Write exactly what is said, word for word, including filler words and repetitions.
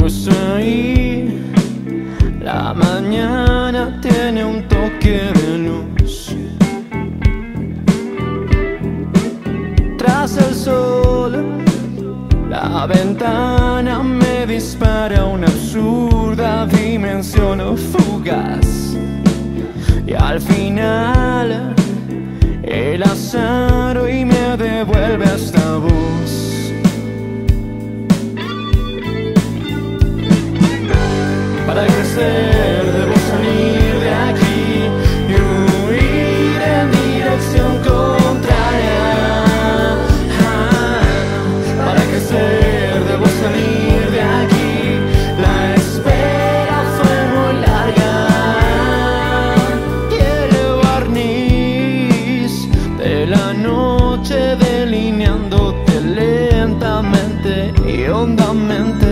Pues ahí la mañana tiene un toque de luz. Tras el sol, la ventana me dispara una absurda dimensión fugaz. Y al final el azar hoy me devuelve esta voz. Para crecer debo salir de aquí y huir en dirección contraria. Para crecer debo salir de aquí. La espera fue muy larga. Y el barniz de la noche delineándote lentamente y hondamente.